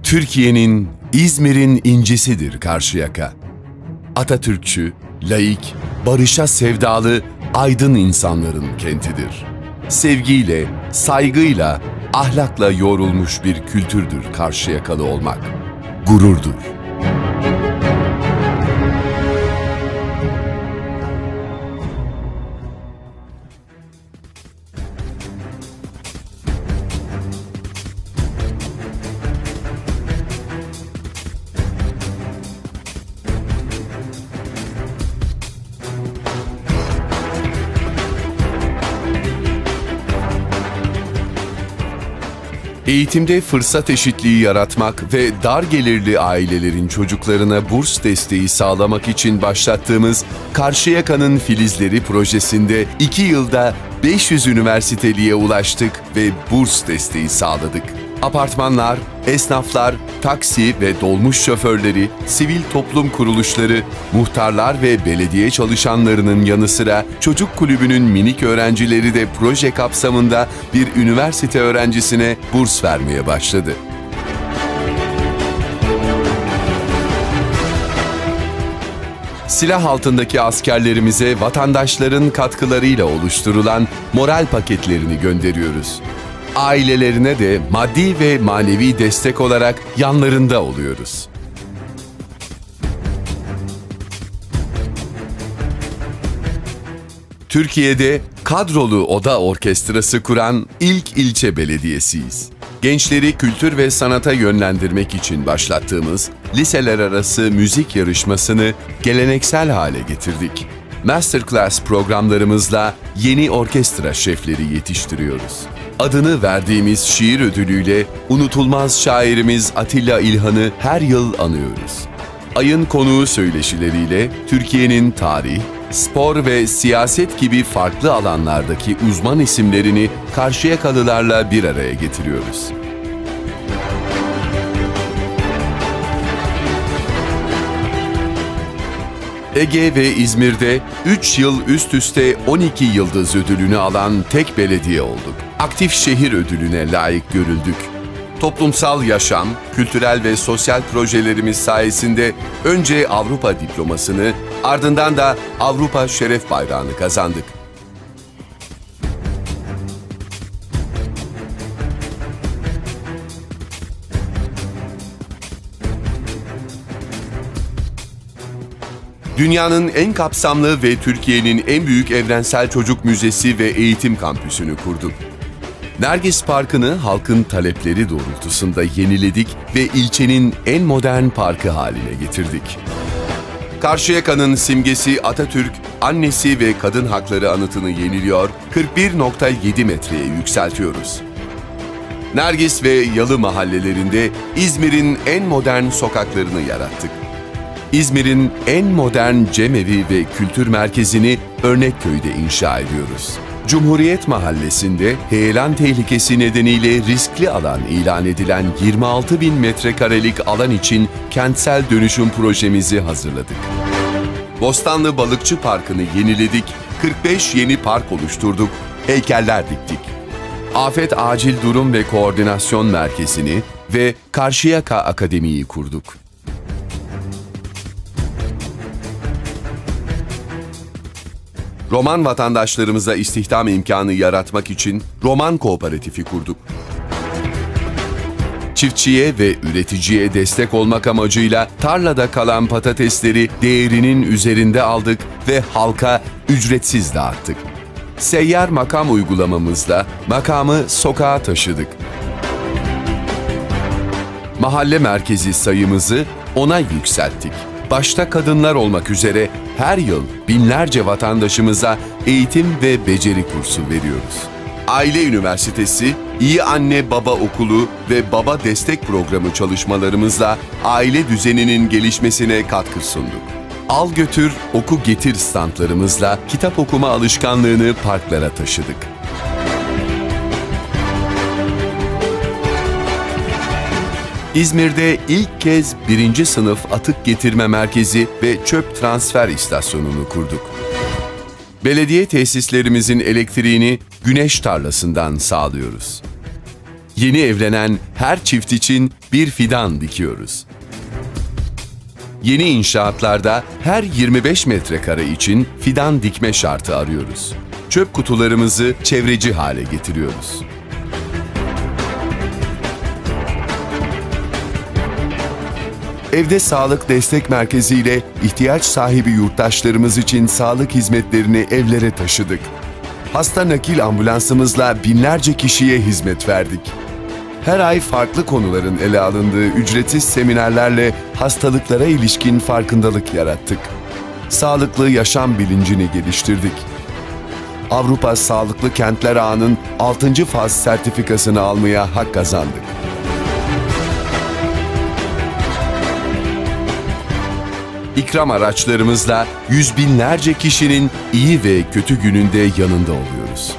Türkiye'nin, İzmir'in incisidir Karşıyaka. Atatürkçü, laik, barışa sevdalı, aydın insanların kentidir. Sevgiyle, saygıyla, ahlakla yoğrulmuş bir kültürdür Karşıyakalı olmak. Gururdur. Eğitimde fırsat eşitliği yaratmak ve dar gelirli ailelerin çocuklarına burs desteği sağlamak için başlattığımız Karşıyaka'nın Filizleri projesinde 2 yılda 500 üniversiteliğe ulaştık ve burs desteği sağladık. Apartmanlar, esnaflar, taksi ve dolmuş şoförleri, sivil toplum kuruluşları, muhtarlar ve belediye çalışanlarının yanı sıra çocuk kulübünün minik öğrencileri de proje kapsamında bir üniversite öğrencisine burs vermeye başladı. Silah altındaki askerlerimize vatandaşların katkılarıyla oluşturulan moral paketlerini gönderiyoruz. Ailelerine de maddi ve manevi destek olarak yanlarında oluyoruz. Türkiye'de kadrolu oda orkestrası kuran ilk ilçe belediyesiyiz. Gençleri kültür ve sanata yönlendirmek için başlattığımız liseler arası müzik yarışmasını geleneksel hale getirdik. Masterclass programlarımızla yeni orkestra şefleri yetiştiriyoruz. Adını verdiğimiz şiir ödülüyle unutulmaz şairimiz Atilla İlhan'ı her yıl anıyoruz. Ayın konuğu söyleşileriyle Türkiye'nin tarih, spor ve siyaset gibi farklı alanlardaki uzman isimlerini Karşıyakalılarla bir araya getiriyoruz. Ege ve İzmir'de 3 yıl üst üste 12 yıldız ödülünü alan tek belediye olduk. Aktif şehir ödülüne layık görüldük. Toplumsal yaşam, kültürel ve sosyal projelerimiz sayesinde önce Avrupa diplomasını, ardından da Avrupa Şeref Bayrağını kazandık. Dünyanın en kapsamlı ve Türkiye'nin en büyük evrensel çocuk müzesi ve eğitim kampüsünü kurduk. Nergis Parkı'nı halkın talepleri doğrultusunda yeniledik ve ilçenin en modern parkı haline getirdik. Karşıyaka'nın simgesi Atatürk, annesi ve kadın hakları anıtını yeniliyor, 41,7 metreye yükseltiyoruz. Nergis ve Yalı mahallelerinde İzmir'in en modern sokaklarını yarattık. İzmir'in en modern cemevi ve kültür merkezini Örnekköy'de inşa ediyoruz. Cumhuriyet Mahallesi'nde heyelan tehlikesi nedeniyle riskli alan ilan edilen 26.000 metrekarelik alan için kentsel dönüşüm projemizi hazırladık. Bostanlı Balıkçı Parkı'nı yeniledik, 45 yeni park oluşturduk, heykeller diktik. Afet Acil Durum ve Koordinasyon Merkezi'ni ve Karşıyaka Akademi'yi kurduk. Roman vatandaşlarımıza istihdam imkanı yaratmak için Roman Kooperatifi kurduk. Çiftçiye ve üreticiye destek olmak amacıyla tarlada kalan patatesleri değerinin üzerinde aldık ve halka ücretsiz dağıttık. Seyyar makam uygulamamızla makamı sokağa taşıdık. Mahalle merkezi sayımızı 10'a yükselttik. Başta kadınlar olmak üzere her yıl binlerce vatandaşımıza eğitim ve beceri kursu veriyoruz. Aile Üniversitesi, İyi Anne Baba Okulu ve Baba Destek Programı çalışmalarımızla aile düzeninin gelişmesine katkı sunduk. Al götür, oku getir standlarımızla kitap okuma alışkanlığını parklara taşıdık. İzmir'de ilk kez 1. sınıf atık getirme merkezi ve çöp transfer istasyonunu kurduk. Belediye tesislerimizin elektriğini güneş tarlasından sağlıyoruz. Yeni evlenen her çift için bir fidan dikiyoruz. Yeni inşaatlarda her 25 metrekare için fidan dikme şartı arıyoruz. Çöp kutularımızı çevreci hale getiriyoruz. Evde Sağlık Destek Merkezi ile ihtiyaç sahibi yurttaşlarımız için sağlık hizmetlerini evlere taşıdık. Hasta nakil ambulansımızla binlerce kişiye hizmet verdik. Her ay farklı konuların ele alındığı ücretsiz seminerlerle hastalıklara ilişkin farkındalık yarattık. Sağlıklı yaşam bilincini geliştirdik. Avrupa Sağlıklı Kentler Ağı'nın 6. faz sertifikasını almaya hak kazandık. İkram araçlarımızla yüz binlerce kişinin iyi ve kötü gününde yanında oluyoruz.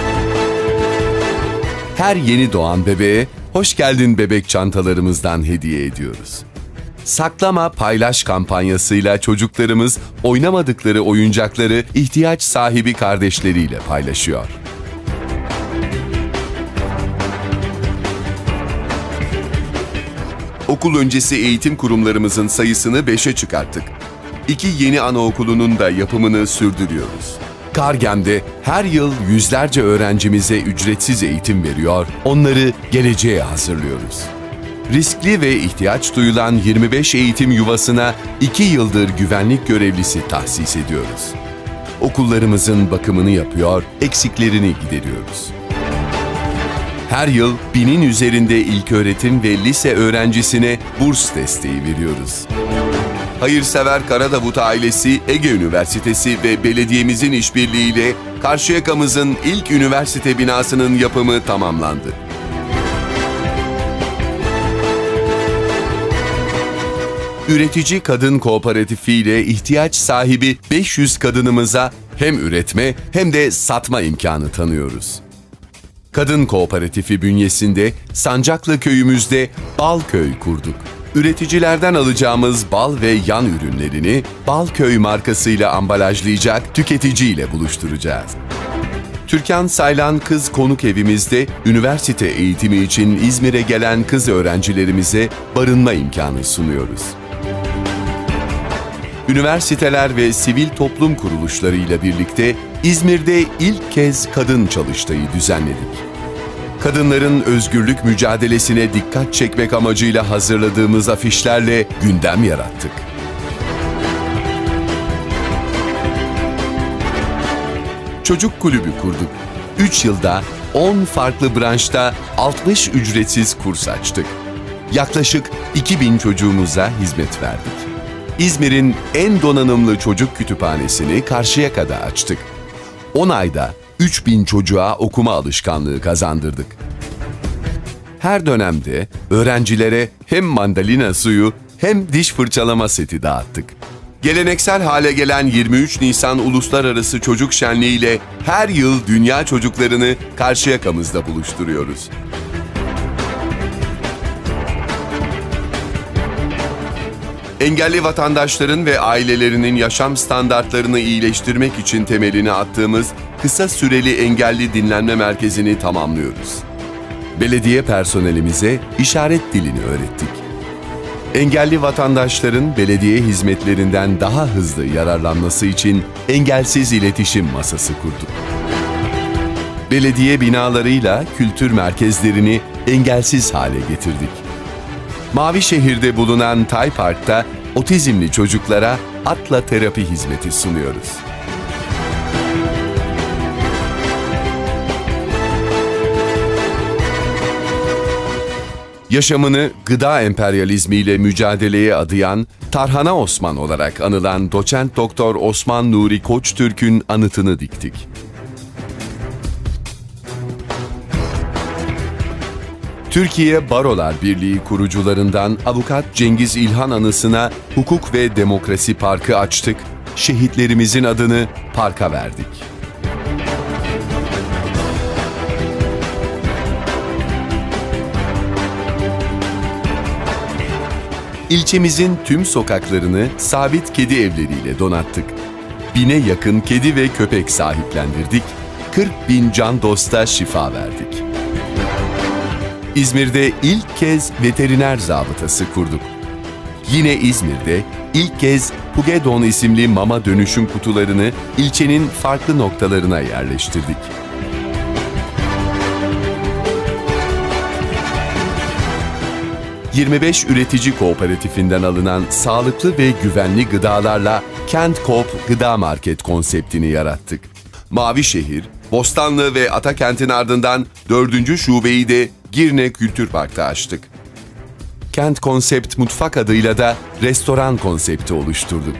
Her yeni doğan bebeğe hoş geldin bebek çantalarımızdan hediye ediyoruz. Saklama paylaş kampanyasıyla çocuklarımız oynamadıkları oyuncakları ihtiyaç sahibi kardeşleriyle paylaşıyor. Okul öncesi eğitim kurumlarımızın sayısını 5'e çıkarttık. 2 yeni anaokulunun da yapımını sürdürüyoruz. Kargem'de her yıl yüzlerce öğrencimize ücretsiz eğitim veriyor, onları geleceğe hazırlıyoruz. Riskli ve ihtiyaç duyulan 25 eğitim yuvasına 2 yıldır güvenlik görevlisi tahsis ediyoruz. Okullarımızın bakımını yapıyor, eksiklerini gideriyoruz. Her yıl 1000'in üzerinde ilköğretim ve lise öğrencisine burs desteği veriyoruz. Hayırsever Karadavut ailesi, Ege Üniversitesi ve belediyemizin işbirliğiyle Karşıyaka'mızın ilk üniversite binasının yapımı tamamlandı. Üretici Kadın Kooperatifi ile ihtiyaç sahibi 500 kadınımıza hem üretme hem de satma imkanı tanıyoruz. Kadın Kooperatifi bünyesinde Sancaklı köyümüzde Balköy kurduk. Üreticilerden alacağımız bal ve yan ürünlerini Balköy markasıyla ambalajlayacak, tüketiciyle buluşturacağız. Türkan Saylan Kız Konuk Evimizde üniversite eğitimi için İzmir'e gelen kız öğrencilerimize barınma imkanı sunuyoruz. Üniversiteler ve sivil toplum kuruluşlarıyla birlikte İzmir'de ilk kez kadın çalıştayı düzenledik. Kadınların özgürlük mücadelesine dikkat çekmek amacıyla hazırladığımız afişlerle gündem yarattık. Çocuk kulübü kurduk. 3 yılda 10 farklı branşta 60 ücretsiz kurs açtık. Yaklaşık 2000 çocuğumuza hizmet verdik. İzmir'in en donanımlı çocuk kütüphanesini Karşıyaka'da açtık. 10 ayda 3000 çocuğa okuma alışkanlığı kazandırdık. Her dönemde öğrencilere hem mandalina suyu hem diş fırçalama seti dağıttık. Geleneksel hale gelen 23 Nisan Uluslararası Çocuk Şenliği ile her yıl dünya çocuklarını Karşıyaka'mızda buluşturuyoruz. Engelli vatandaşların ve ailelerinin yaşam standartlarını iyileştirmek için temelini attığımız kısa süreli engelli dinlenme merkezini tamamlıyoruz. Belediye personelimize işaret dilini öğrettik. Engelli vatandaşların belediye hizmetlerinden daha hızlı yararlanması için engelsiz iletişim masası kurduk. Belediye binalarıyla kültür merkezlerini engelsiz hale getirdik. Mavişehir'de bulunan Tay Park'ta otizmli çocuklara atla terapi hizmeti sunuyoruz. Yaşamını gıda emperyalizmiyle mücadeleye adayan Tarhana Osman olarak anılan Doçent Doktor Osman Nuri Koçtürk'ün anıtını diktik. Türkiye Barolar Birliği kurucularından Avukat Cengiz İlhan anısına Hukuk ve Demokrasi Parkı açtık, şehitlerimizin adını parka verdik. İlçemizin tüm sokaklarını sabit kedi evleriyle donattık. 1000'e yakın kedi ve köpek sahiplendirdik, 40.000 can dosta şifa verdik. İzmir'de ilk kez veteriner zabıtası kurduk. Yine İzmir'de ilk kez Pugedon isimli mama dönüşüm kutularını ilçenin farklı noktalarına yerleştirdik. ...25 üretici kooperatifinden alınan sağlıklı ve güvenli gıdalarla Kent Coop Gıda Market konseptini yarattık. Mavişehir, Bostanlı ve Atakent'in ardından 4. şubeyi de Girne Kültür Park'ta açtık. Kent Konsept Mutfak adıyla da restoran konsepti oluşturduk.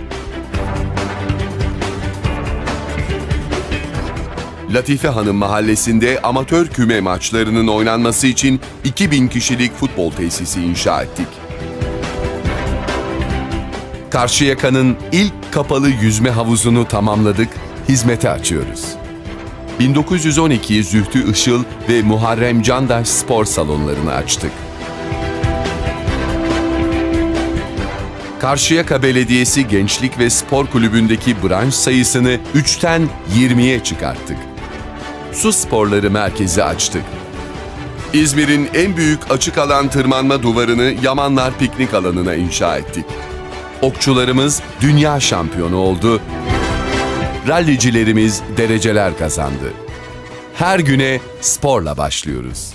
Latife Hanım Mahallesi'nde amatör küme maçlarının oynanması için 2000 kişilik futbol tesisi inşa ettik. Karşıyaka'nın ilk kapalı yüzme havuzunu tamamladık, hizmete açıyoruz. 1912 Zühtü Işıl ve Muharrem Candaş spor salonlarını açtık. Karşıyaka Belediyesi Gençlik ve Spor Kulübü'ndeki branş sayısını 3'ten 20'ye çıkarttık. Su Sporları Merkezi açtık. İzmir'in en büyük açık alan tırmanma duvarını Yamanlar Piknik Alanı'na inşa ettik. Okçularımız dünya şampiyonu oldu. Rallicilerimiz dereceler kazandı. Her güne sporla başlıyoruz.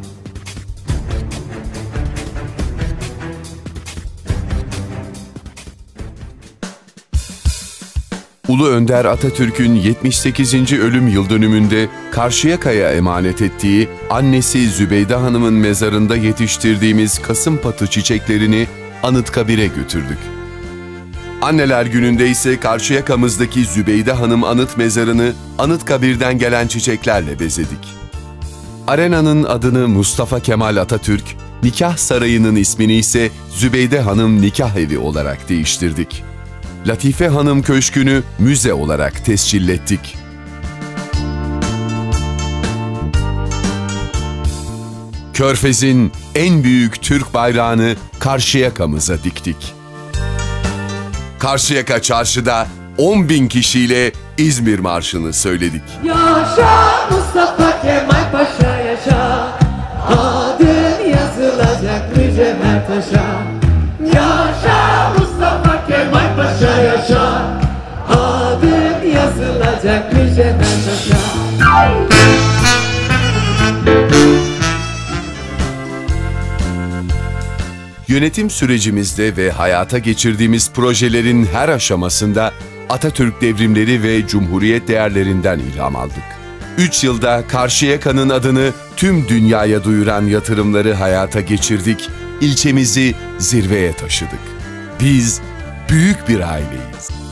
Ulu Önder Atatürk'ün 78. ölüm yıldönümünde Karşıyaka'ya emanet ettiği annesi Zübeyde Hanım'ın mezarında yetiştirdiğimiz kasımpatı çiçeklerini Anıtkabir'e götürdük. Anneler Günü'nde ise Karşıyaka'mızdaki Zübeyde Hanım anıt mezarını Anıtkabir'den gelen çiçeklerle bezedik. Arenanın adını Mustafa Kemal Atatürk, nikah sarayının ismini ise Zübeyde Hanım Nikah Evi olarak değiştirdik. Latife Hanım Köşkü'nü müze olarak tescillettik. Körfez'in en büyük Türk bayrağını Karşıyaka'mıza diktik. Karşıyaka Çarşı'da 10.000 kişiyle İzmir Marşı'nı söyledik. Yaşa Mustafa Kemal Paşa yaşa, adın yazılacak mücevher taşa. Yaşa Mustafa Kemal Paşa yaşa, adın yazılacak mücevher taşa. Yönetim sürecimizde ve hayata geçirdiğimiz projelerin her aşamasında Atatürk devrimleri ve Cumhuriyet değerlerinden ilham aldık. 3 yılda Karşıyaka'nın adını tüm dünyaya duyuran yatırımları hayata geçirdik, ilçemizi zirveye taşıdık. Biz büyük bir aileyiz.